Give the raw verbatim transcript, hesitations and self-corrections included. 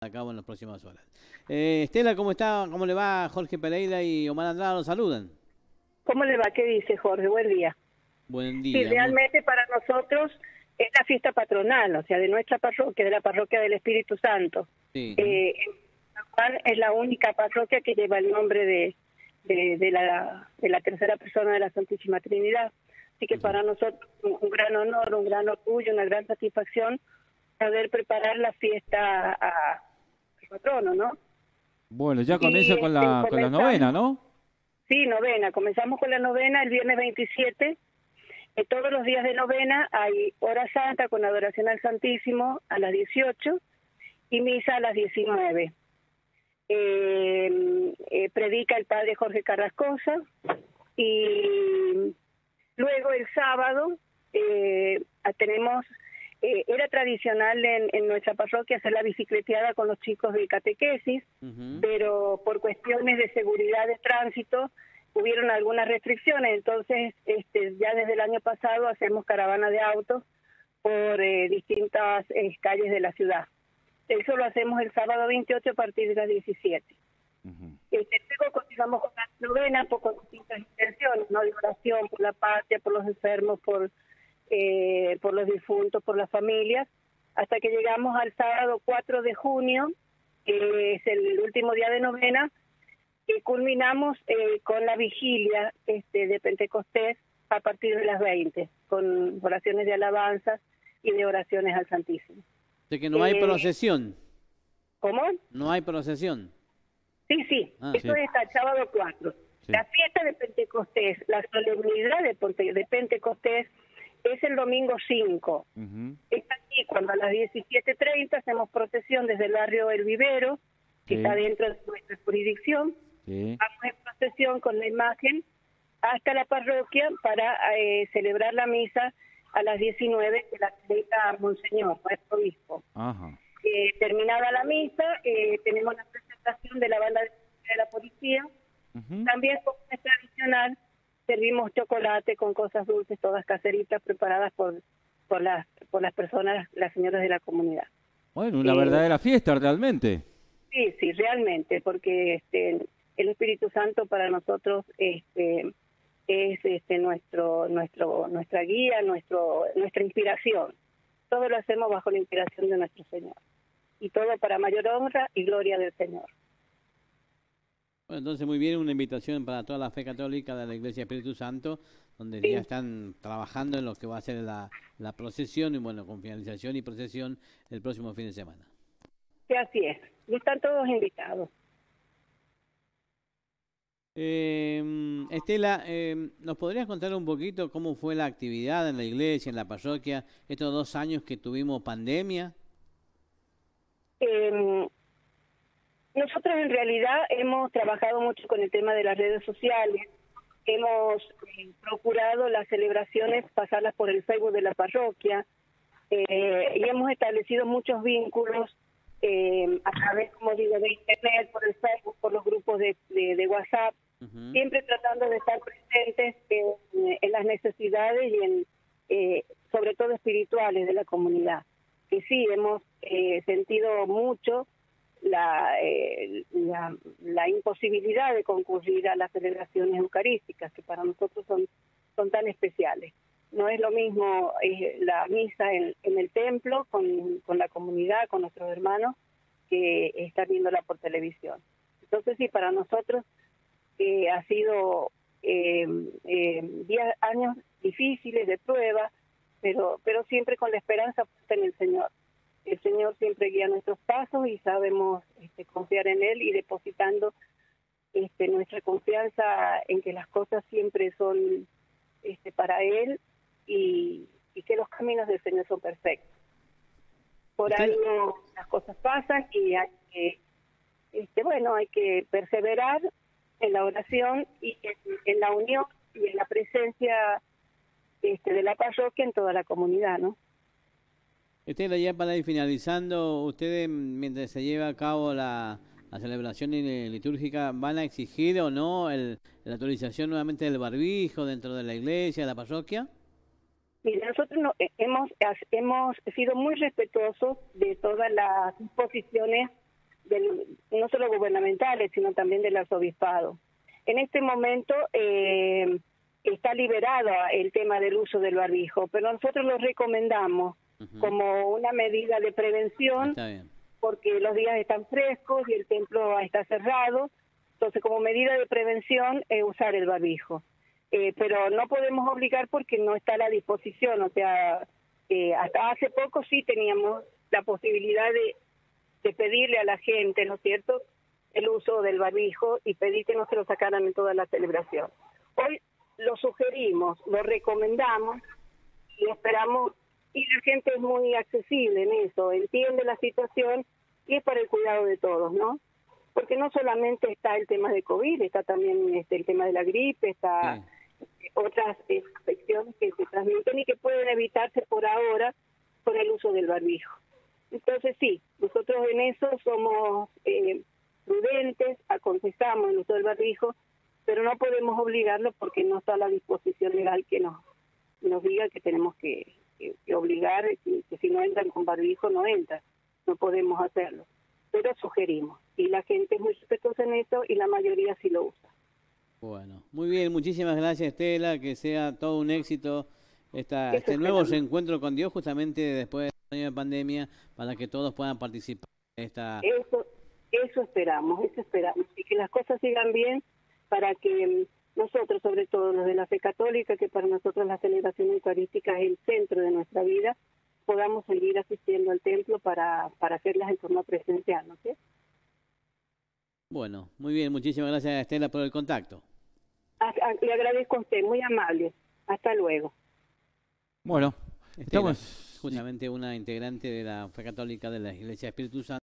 a cabo en las próximas horas. Eh, Estela, ¿cómo está? ¿Cómo le va? Jorge Pereira y Omar Andrada los saludan. ¿Cómo le va? ¿Qué dice Jorge? Buen día. Buen Sí, día. realmente para nosotros es la fiesta patronal, o sea, de nuestra parroquia, de la parroquia del Espíritu Santo. Sí. Eh, San Juan es la única parroquia que lleva el nombre de, de, de, la, de la tercera persona de la Santísima Trinidad. Así que para nosotros un, un gran honor, un gran orgullo, una gran satisfacción poder preparar la fiesta al patrono, ¿no? Bueno, ya Y, comienza con este, la, con la comenzamos- novena, ¿no? Sí, novena. Comenzamos con la novena el viernes veintisiete. Eh, todos los días de novena hay hora santa con adoración al Santísimo a las dieciocho y misa a las diecinueve. Eh, eh, predica el padre Jorge Carrascosa y luego el sábado eh, tenemos, eh, era tradicional en, en nuestra parroquia hacer la bicicleteada con los chicos de catequesis, Ujú. pero por cuestiones de seguridad de tránsito hubieron algunas restricciones, entonces este, ya desde el año pasado hacemos caravana de autos por eh, distintas eh, calles de la ciudad. Eso lo hacemos el sábado veintiocho a partir de las diecisiete. Ujú. Este, luego continuamos con la novena por con distintas intenciones, ¿no? De oración por la patria, por los enfermos, por, eh, por los difuntos, por las familias, hasta que llegamos al sábado cuatro de junio, que es el último día de novena, y culminamos eh, con la vigilia este, de Pentecostés a partir de las veinte, con oraciones de alabanza y de oraciones al Santísimo. De que no hay Eh, procesión. ¿Cómo? No hay procesión. Sí, sí, Ah, eso sí. es hasta el sábado cuatro. Sí. La fiesta de Pentecostés, la solemnidad de, Ponte- de Pentecostés es el domingo cinco. Ujú. Es aquí cuando a las diecisiete treinta hacemos procesión desde el barrio El Vivero, que Sí. está dentro de nuestra jurisdicción. Sí. Vamos en procesión con la imagen hasta la parroquia para eh, celebrar la misa a las diecinueve que la celebra Monseñor, nuestro obispo. Ajá. Eh, terminada la misa, eh, tenemos la presentación de la banda de de la policía. Ujú. También, como es tradicional, servimos chocolate con cosas dulces, todas caseritas, preparadas por por las por las personas, las señoras de la comunidad. Bueno, una Eh, verdadera fiesta realmente. Sí, sí, realmente, porque este, el Espíritu Santo para nosotros este, es este, nuestro nuestro nuestra guía, nuestro nuestra inspiración. Todo lo hacemos bajo la inspiración de nuestro Señor. Y todo para mayor honra y gloria del Señor. Bueno, entonces muy bien, una invitación para toda la fe católica de la Iglesia Espíritu Santo, donde Sí. ya están trabajando en lo que va a ser la, la procesión y bueno, con finalización y procesión el próximo fin de semana. Sí, así es. Y están todos invitados. Eh, Estela, eh, ¿nos podrías contar un poquito cómo fue la actividad en la iglesia, en la parroquia, estos dos años que tuvimos pandemia? Eh, nosotros en realidad hemos trabajado mucho con el tema de las redes sociales. Hemos eh, procurado las celebraciones pasarlas por el Facebook de la parroquia eh, y hemos establecido muchos vínculos eh, a través, como digo, de internet, por el Facebook, por los grupos de, de, de WhatsApp, Ujú. siempre tratando de estar presentes en, en las necesidades y en eh, sobre todo espirituales de la comunidad. Que sí, hemos eh, sentido mucho la, eh, la, la imposibilidad de concurrir a las celebraciones eucarísticas, que para nosotros son, son tan especiales. No es lo mismo eh, la misa en, en el templo, con, con la comunidad, con nuestros hermanos, que estar viéndola por televisión. Entonces sí, para nosotros eh, ha sido eh, eh, diez años difíciles de prueba, pero, pero siempre con la esperanza puesta en el Señor. El Señor siempre guía nuestros pasos y sabemos este, confiar en Él y depositando este, nuestra confianza en que las cosas siempre son este, para Él y, y que los caminos del Señor son perfectos. Por Estela- año las cosas pasan y hay que, este, bueno, hay que perseverar en la oración y en, en la unión y en la presencia este, de la parroquia en toda la comunidad, ¿no? Estela, ya para ir finalizando, ustedes mientras se lleva a cabo la, la celebración li- litúrgica, ¿van a exigir o no el, la autorización nuevamente del barbijo dentro de la iglesia, de la parroquia? Mire, nosotros no, eh, hemos, has- hemos sido muy respetuosos de todas las disposiciones del, no solo gubernamentales, sino también del arzobispado. En este momento eh, está liberado el tema del uso del barbijo, pero nosotros lo recomendamos uh-huh. como una medida de prevención, está bien. Porque los días están frescos y el templo está cerrado, entonces como medida de prevención eh, usar el barbijo. Eh, pero no podemos obligar porque no está a la disposición, o sea, eh, hasta hace poco sí teníamos la posibilidad de, de pedirle a la gente, ¿no es cierto?, el uso del barbijo y pedir que no se lo sacaran en toda la celebración. Hoy lo sugerimos, lo recomendamos y esperamos, y la gente es muy accesible en eso, entiende la situación y es para el cuidado de todos, ¿no? Porque no solamente está el tema de COVID, está también este, el tema de la gripe, está... Sí. Otras infecciones que se transmiten y que pueden evitarse por ahora con el uso del barbijo. Entonces sí, nosotros en eso somos eh, prudentes, aconsejamos el uso del barbijo, pero no podemos obligarlo porque no está a la disposición legal que nos, nos diga que tenemos que, que, que obligar, que, que si no entran con barbijo no entran, no podemos hacerlo, pero sugerimos. Y la gente es muy respetuosa en eso y la mayoría sí lo usa. Bueno, muy bien, muchísimas gracias Estela, que sea todo un éxito esta, este nuevo reencuentro con Dios justamente después de año de pandemia para que todos puedan participar en esta... Eso, eso esperamos, eso esperamos, y que las cosas sigan bien para que nosotros, sobre todo los de la fe católica, que para nosotros la celebración eucarística es el centro de nuestra vida, podamos seguir asistiendo al templo para, para hacerlas en forma presencial, ¿no sé? Bueno, muy bien, muchísimas gracias Estela por el contacto. Le agradezco a usted, muy amable. Hasta luego. Bueno, Estela, estamos justamente una integrante de la fe católica de la Iglesia Espíritu Santo.